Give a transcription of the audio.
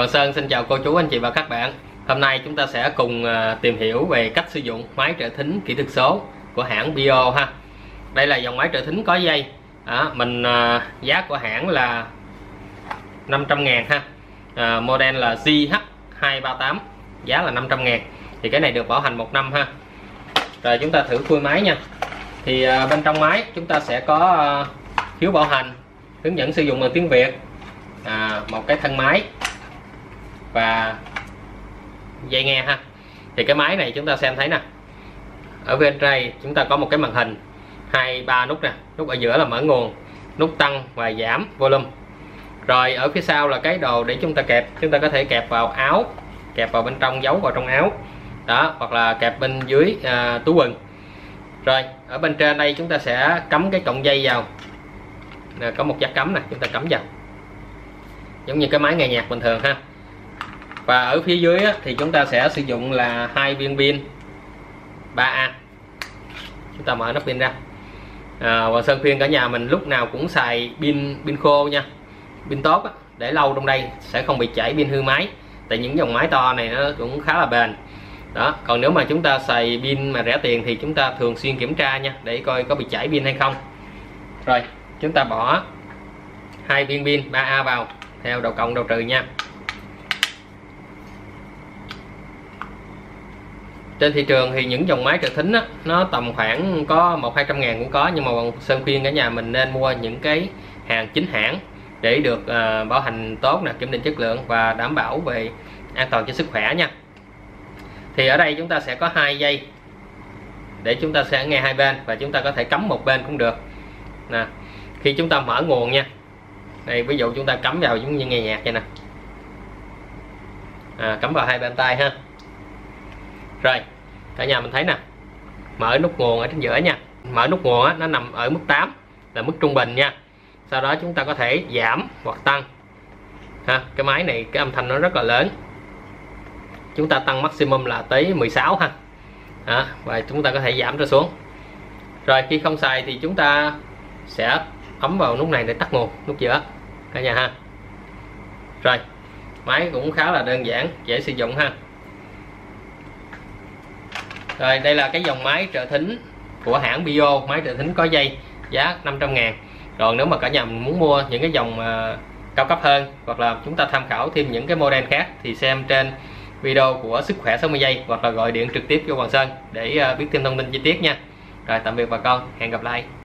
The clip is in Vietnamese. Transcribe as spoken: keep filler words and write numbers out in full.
Hoàng Sơn xin chào cô chú, anh chị và các bạn. Hôm nay chúng ta sẽ cùng tìm hiểu về cách sử dụng máy trợ thính kỹ thuật số của hãng Bio ha. Đây là dòng máy trợ thính có dây. Đó, mình giá của hãng là năm trăm ngàn ha. À, model là G H hai ba tám, giá là năm trăm ngàn. Thì cái này được bảo hành một năm ha. Rồi chúng ta thử khui máy nha. Thì à, bên trong máy chúng ta sẽ có à, phiếu bảo hành, hướng dẫn sử dụng bằng tiếng Việt, à, một cái thân máy và dây nghe ha. Thì cái máy này chúng ta xem thấy nè, ở bên đây chúng ta có một cái màn hình hai ba nút nè, nút ở giữa là mở nguồn, nút tăng và giảm volume. Rồi ở phía sau là cái đồ để chúng ta kẹp, chúng ta có thể kẹp vào áo, kẹp vào bên trong, giấu vào trong áo đó, hoặc là kẹp bên dưới à, túi quần. Rồi ở bên trên đây chúng ta sẽ cắm cái cọng dây vào nè, có một jack cắm nè, chúng ta cắm vào giống như cái máy nghe nhạc bình thường ha. Và ở phía dưới á, thì chúng ta sẽ sử dụng là hai viên pin ba A. Chúng ta mở nắp pin ra. à, Hoàng Sơn khuyên cả nhà mình lúc nào cũng xài pin pin khô nha, pin tốt á, để lâu trong đây sẽ không bị chảy pin hư máy. Tại những dòng máy to này nó cũng khá là bền đó. Còn nếu mà chúng ta xài pin mà rẻ tiền thì chúng ta thường xuyên kiểm tra nha, để coi có bị chảy pin hay không. Rồi chúng ta bỏ hai viên pin ba A vào theo đầu cộng đầu trừ nha. Trên thị trường thì những dòng máy trợ thính á, nó tầm khoảng có một hai trăm ngàn cũng có, nhưng mà Hoàng Sơn khuyên cả nhà mình nên mua những cái hàng chính hãng để được uh, bảo hành tốt nè, kiểm định chất lượng và đảm bảo về an toàn cho sức khỏe nha. Thì ở đây chúng ta sẽ có hai dây để chúng ta sẽ nghe hai bên, và chúng ta có thể cắm một bên cũng được nè. Khi chúng ta mở nguồn nha, đây ví dụ chúng ta cắm vào giống như nghe nhạc vậy nè, à, cắm vào hai bên tay ha. Rồi cả nhà mình thấy nè, mở nút nguồn ở trên giữa nha. Mở nút nguồn á, nó nằm ở mức tám là mức trung bình nha. Sau đó chúng ta có thể giảm hoặc tăng ha. Cái máy này cái âm thanh nó rất là lớn, chúng ta tăng maximum là tới mười sáu ha. Đó, và chúng ta có thể giảm trở xuống. Rồi khi không xài thì chúng ta sẽ ấn vào nút này để tắt nguồn, nút giữa cả nhà ha. Rồi máy cũng khá là đơn giản, dễ sử dụng ha. Rồi đây là cái dòng máy trợ thính của hãng Bio, máy trợ thính có dây, giá năm trăm ngàn. Còn nếu mà cả nhà mình muốn mua những cái dòng uh, cao cấp hơn, hoặc là chúng ta tham khảo thêm những cái model khác thì xem trên video của Sức Khỏe sáu mươi giây, hoặc là gọi điện trực tiếp cho Hoàng Sơn để uh, biết thêm thông tin chi tiết nha. Rồi tạm biệt bà con, hẹn gặp lại.